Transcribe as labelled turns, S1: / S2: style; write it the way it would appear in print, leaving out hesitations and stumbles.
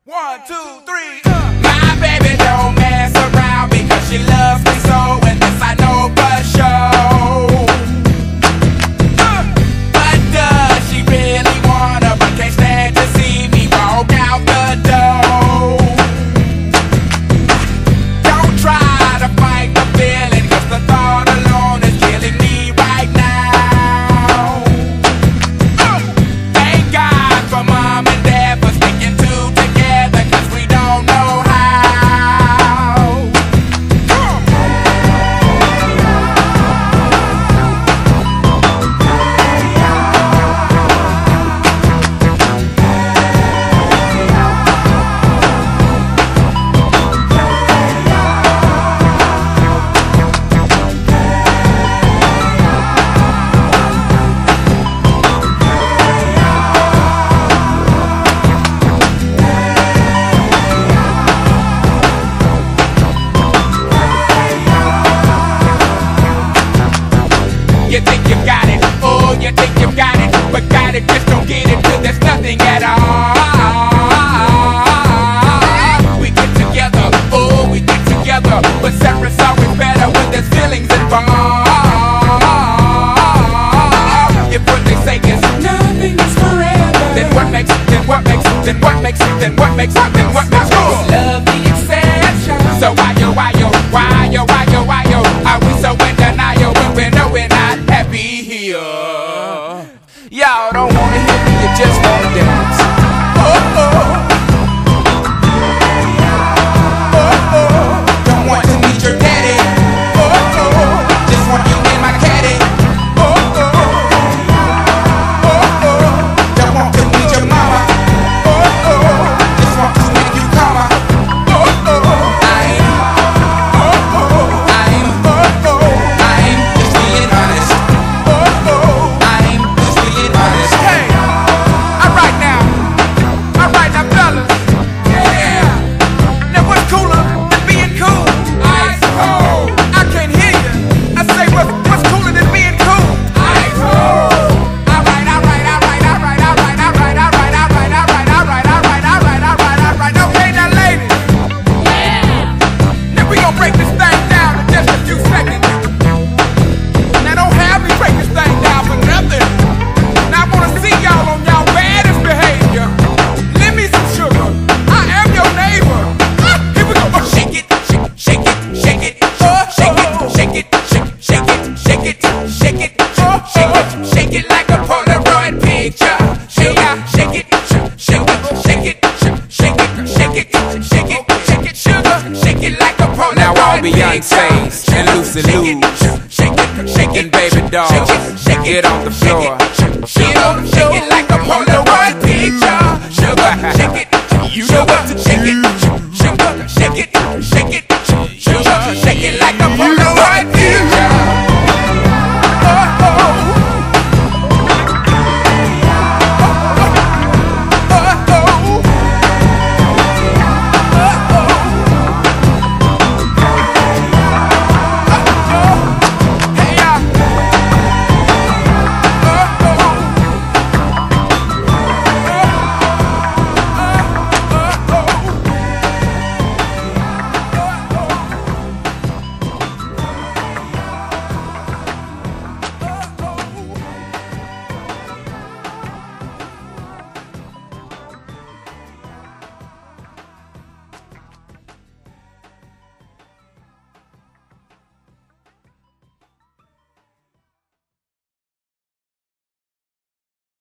S1: 1, 2, 3,
S2: My baby don't mess around because she loves me so, and this I know for sure. But does she really wanna, but can't stand to see me walk out the door? Don't try to fight the feeling, cause the thought alone is killing me right now. Thank God for mom and dad for sticking two together, cause we don't know how. You think you got it, oh, you think you got it, but got it, just don't get it, cause there's nothing at all. We get together, oh, we get together, but separate's always better when there's feelings involved. If what they say is nothing is forever, then what makes love the exception? So why yo, are we so in denial when we know we're not happy here? Y'all don't wanna hear me, you just wanna dance. Oh, oh. Oh, oh. Don't want to meet your daddy. Oh, oh. Just want you in my caddy. Oh, oh. Oh, oh. Don't want to meet your mama. Oh, oh. Just want to make you calmer. Oh, oh. Shake it like a Polaroid picture. Shake it, sugar. Shake it like a Polaroid picture.
S1: Now all Beyonce's and Lucy Lou's and baby dolls, get on the floor.
S2: Shake it like a Polaroid picture. Sugar, shake it, you know what to shake it.